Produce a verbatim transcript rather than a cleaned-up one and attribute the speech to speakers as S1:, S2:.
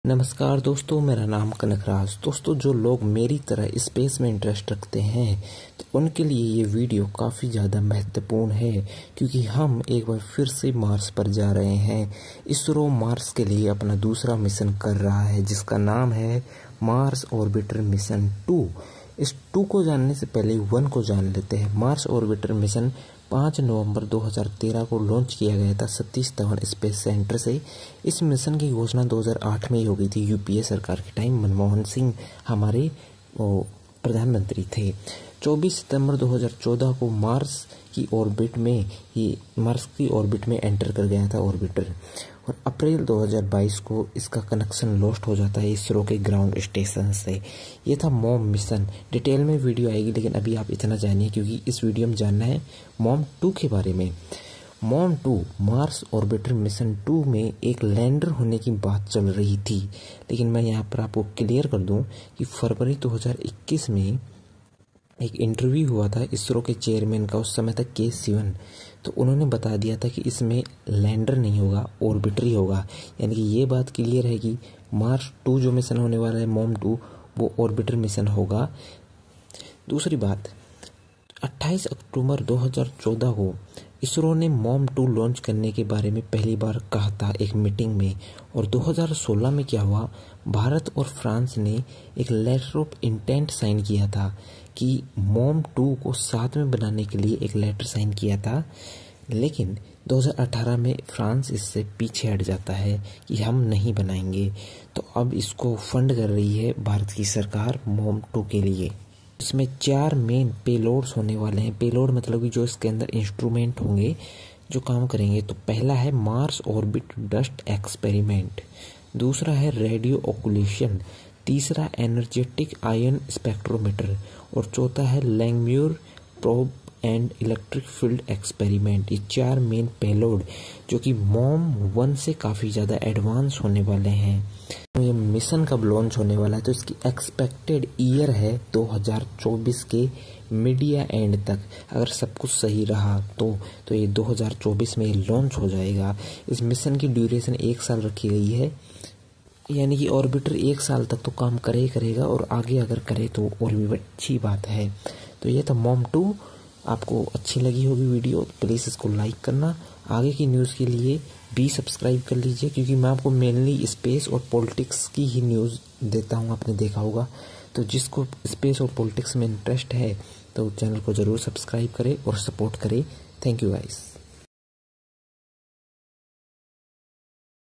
S1: नमस्कार दोस्तों, मेरा नाम कनकराज। दोस्तों, जो लोग मेरी तरह स्पेस में इंटरेस्ट रखते हैं तो उनके लिए ये वीडियो काफ़ी ज़्यादा महत्वपूर्ण है, क्योंकि हम एक बार फिर से मार्स पर जा रहे हैं। इसरो मार्स के लिए अपना दूसरा मिशन कर रहा है, जिसका नाम है मार्स ऑर्बिटर मिशन टू। इस टू को जानने से पहले वन को जान लेते हैं। मार्स ऑर्बिटर मिशन पाँच नवंबर दो हज़ार तेरह को लॉन्च किया गया था सतीश धवन स्पेस सेंटर से। इस मिशन की घोषणा दो हज़ार आठ में ही हो गई थी। यूपीए सरकार के टाइम मनमोहन सिंह हमारे प्रधानमंत्री थे। चौबीस सितंबर दो हज़ार चौदह को मार्स की ऑर्बिट में ही मार्स की ऑर्बिट में एंटर कर गया था ऑर्बिटर, और अप्रैल दो हज़ार बाईस को इसका कनेक्शन लॉस्ट हो जाता है इसरो के ग्राउंड स्टेशन से। ये था मॉम मिशन। डिटेल में वीडियो आएगी, लेकिन अभी आप इतना जानिए क्योंकि इस वीडियो में जानना है मॉम टू के बारे में। MOM two Mars orbiter mission two में एक लैंडर होने की बात चल रही थी, लेकिन मैं यहाँ पर आपको क्लियर कर दूँ कि फरवरी दो हज़ार इक्कीस में एक इंटरव्यू हुआ था इसरो के चेयरमैन का, उस समय तक के सिवन। तो उन्होंने बता दिया था कि इसमें लैंडर नहीं होगा, ऑर्बिटर ही होगा। यानी कि ये बात क्लियर है कि मार्स टू जो मिशन होने वाला है मॉम टू, वो ऑर्बिटर मिशन होगा। दूसरी बात, अट्ठाईस अक्टूबर दो हज़ार चौदह को इसरो ने मॉम टू लॉन्च करने के बारे में पहली बार कहा था एक मीटिंग में। और दो हज़ार सोलह में क्या हुआ, भारत और फ्रांस ने एक लेटर ऑफ इंटेंट साइन किया था कि मॉम टू को साथ में बनाने के लिए एक लेटर साइन किया था। लेकिन दो हज़ार अठारह में फ्रांस इससे पीछे हट जाता है कि हम नहीं बनाएंगे। तो अब इसको फंड कर रही है भारत की सरकार मॉम टू के लिए। इसमें चार मेन पेलोड्स होने वाले हैं। पेलोड मतलब कि जो इसके अंदर इंस्ट्रूमेंट होंगे जो काम करेंगे। तो पहला है मार्स ऑर्बिट डस्ट एक्सपेरिमेंट, दूसरा है रेडियो ओकुलेशन, तीसरा एनर्जेटिक आयन स्पेक्ट्रोमीटर, और चौथा है Langmuir probe and electric field experiment. ये चार मेन पेलोड जो कि मॉम वन से काफ़ी ज़्यादा एडवांस होने वाले हैं। तो ये मिशन कब लॉन्च होने वाला है, तो इसकी एक्सपेक्टेड ईयर है दो हज़ार चौबीस के मीडिया एंड तक। अगर सब कुछ सही रहा तो तो ये दो हज़ार चौबीस में लॉन्च हो जाएगा। इस मिशन की ड्यूरेशन एक साल रखी गई है, यानी कि ऑर्बिटर एक साल तक तो काम करे ही करेगा, और आगे अगर करे तो और भी अच्छी बात है। तो ये था मॉम टू। आपको अच्छी लगी होगी वीडियो, प्लीज़ इसको लाइक करना। आगे की न्यूज़ के लिए भी सब्सक्राइब कर लीजिए, क्योंकि मैं आपको मेनली स्पेस और पॉलिटिक्स की ही न्यूज़ देता हूँ, आपने देखा होगा। तो जिसको स्पेस और पॉलिटिक्स में इंटरेस्ट है तो चैनल को ज़रूर सब्सक्राइब करें और सपोर्ट करें। Thank you guys.